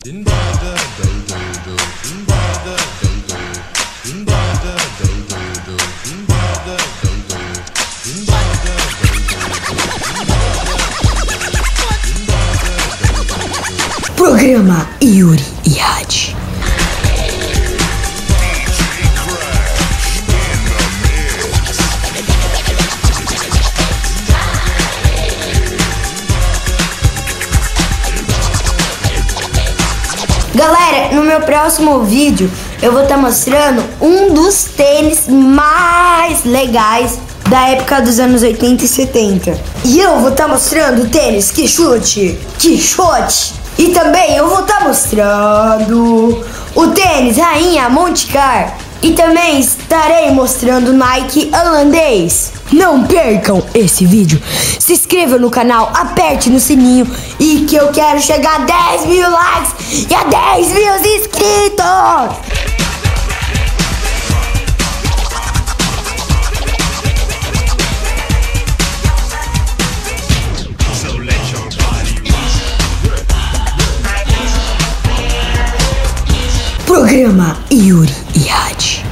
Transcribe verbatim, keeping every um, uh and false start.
Programa Yuri e Hadi. Galera, no meu próximo vídeo eu vou estar tá mostrando um dos tênis mais legais da época dos anos oitenta e setenta. E eu vou estar tá mostrando o tênis que chute, que chute. E também eu vou estar tá mostrando o tênis Rainha Monte Car. E também estarei mostrando o Nike holandês. Não percam esse vídeo. Se inscreva no canal, aperte no sininho. E que eu quero chegar a dez mil likes e a dez mil inscritos. Programa Yuri e Hadi.